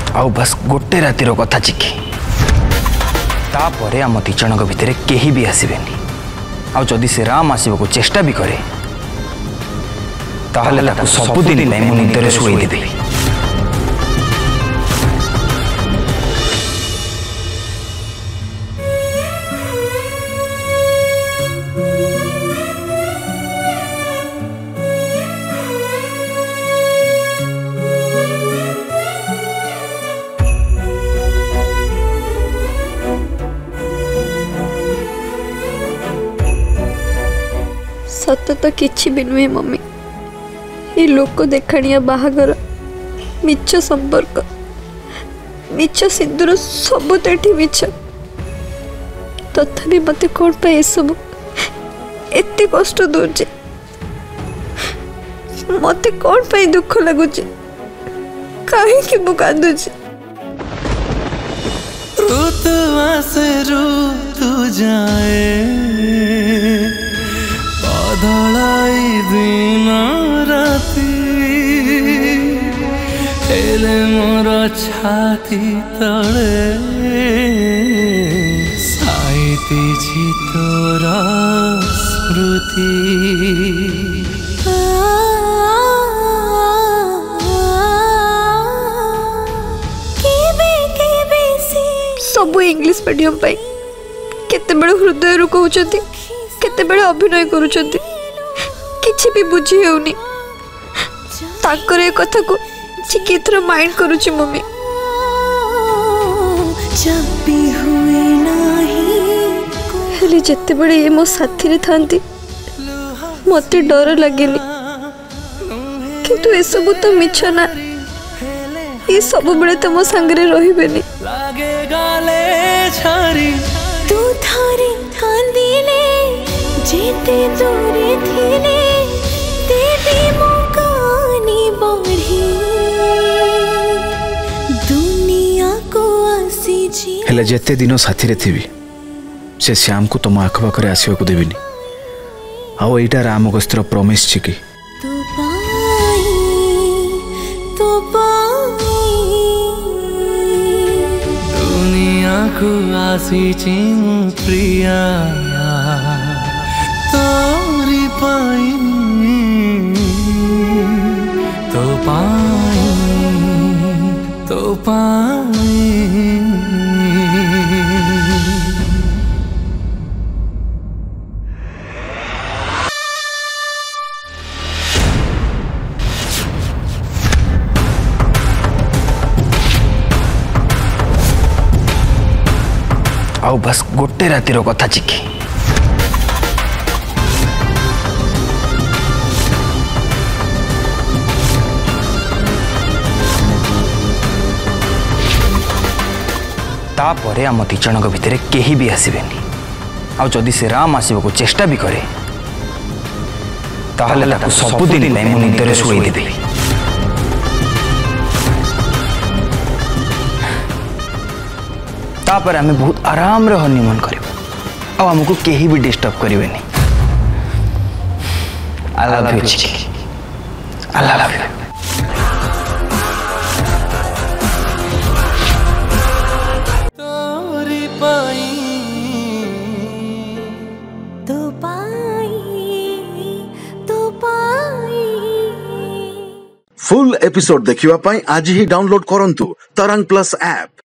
आउ बस गोटे रातिर कथा चिकी तापर आम दिजण भितर केही भी आसबेनी। आ जदि से राम आसवाक चेष्टा भी करे ताहले सबुदिन मु निदरे शुई देवी। सत तो किछि भी नुहे मम्मी, ये लोक देखाणिया बाहागर मिछ संपर्क मिछ सिंदूर सब तो मिछ। तथापि मत कौन पे सब एत कष्ट दूचे, मत कौन पे दुख लगुच, कहीं मु कांदुची। बदलाई दिन राति हेले मोर छाती तले साइती तोर स्मृति। सब इंग्लिश मीडियम पाई केते बड़ हृदय रू कहउछथि, केते बड़ अभिनय करूछथि, किछि भी बुझी हेउनी। ताकर ए कथा को चिकी थर माइंड करूछि मम्मी। हेले जते बड़े ए मो साथी रे थांती मते डर लागेनी, किंतु ए सब तो मिछ ना, ये सब बड़े तो मो संगरे रहिबेनी। लागे गाले छारी तू थारे कांदिले जेते दूरे थिले तेरी मुकानी बढ़ी दुनिया को आसी जी। हेले जेते दिन साथी रे थीबी से श्याम को तुम आखपाखे आसवा को देविनी। आओ एटा राम गस्तर प्रॉमिस छी कि दुनिया को आसी छी प्रिया तोरी पाई तो पाई तो पाई। आउ बस गोटे रातिर कथा चिकी तापर आम दिजण भितर केही भी आसबेनी। आ जदि से राम आसवाक चेष्टा भी करे ताहले सबुदिन मु निदरे शुई देवी। तापर आमे बहुत आराम रे हनीमून करिबा, आ हमको केही भी डिस्टर्ब करिवेनी। आई लव यू चिकी, आई लव यू। तोरी पाई तो पाई तो पाई। फुल एपिसोड देखिवा पाई आज ही डाउनलोड करंतु तरंग प्लस ऐप।